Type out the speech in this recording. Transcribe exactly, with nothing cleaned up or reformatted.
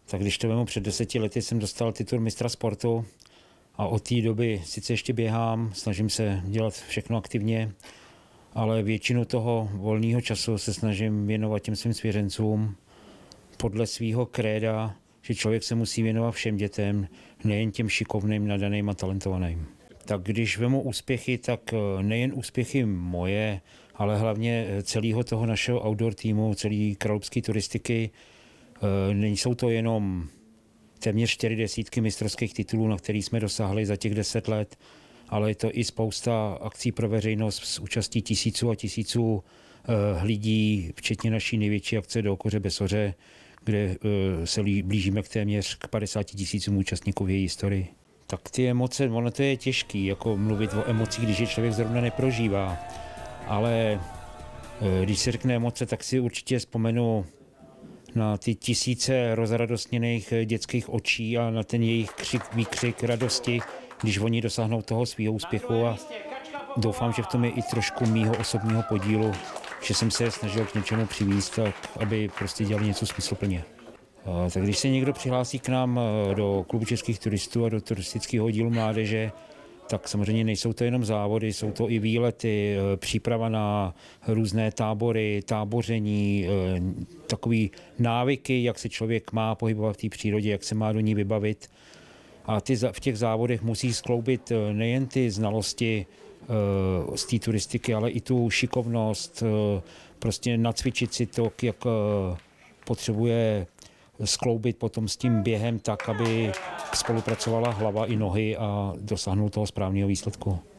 Tak když to vemu, před deseti lety jsem dostal titul mistra sportu a od té doby sice ještě běhám, snažím se dělat všechno aktivně, ale většinu toho volného času se snažím věnovat těm svým svěřencům podle svého kréda, že člověk se musí věnovat všem dětem, nejen těm šikovným, nadaným a talentovaným. Tak když vemu úspěchy, tak nejen úspěchy moje, ale hlavně celého toho našeho outdoor týmu, celé kralupské turistiky. Nejsou to jenom téměř čtyři desítky mistrovských titulů, na který jsme dosáhli za těch deset let, ale je to i spousta akcí pro veřejnost s účastí tisíců a tisíců lidí, včetně naší největší akce do Okoře Besoře, kde se blížíme k téměř k padesáti tisícům účastníků v její historii. Tak ty emoce, ono to je těžký, jako mluvit o emocích, když je člověk zrovna neprožívá. Ale když se řekne emoce, tak si určitě vzpomenu na ty tisíce rozradostněných dětských očí a na ten jejich křik, výkřik radosti, když oni dosáhnou toho svého úspěchu, a doufám, že v tom je i trošku mýho osobního podílu, že jsem se snažil k něčemu přivést, tak aby prostě dělali něco smysluplně. Tak když se někdo přihlásí k nám do klubu českých turistů a do turistického oddílu mládeže, tak samozřejmě nejsou to jenom závody, jsou to i výlety, příprava na různé tábory, táboření, takový návyky, jak se člověk má pohybovat v té přírodě, jak se má do ní vybavit. A ty, v těch závodech musí skloubit nejen ty znalosti z té turistiky, ale i tu šikovnost, prostě nacvičit si to, jak potřebuje skloubit potom s tím během tak, aby spolupracovala hlava i nohy a dosáhnout toho správného výsledku.